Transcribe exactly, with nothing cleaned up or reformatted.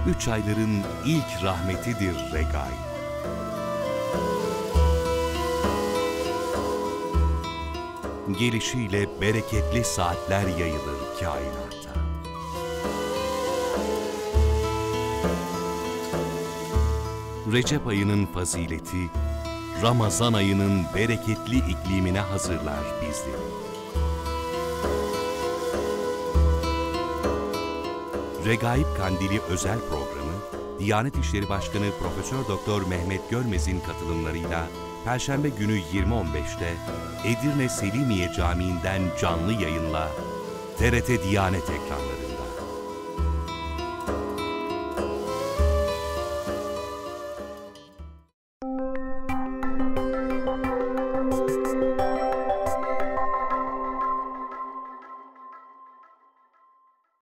üç ayların ilk rahmetidir Regaib. Gelişiyle bereketli saatler yayılır kainata. Recep ayının fazileti, Ramazan ayının bereketli iklimine hazırlar bizleri. Regaib Kandili özel programı, Diyanet İşleri Başkanı Profesör Doktor Mehmet Görmez'in katılımlarıyla Perşembe günü yirmi on beşte Edirne Selimiye Camii'nden canlı yayınla T R T Diyanet ekranlarında.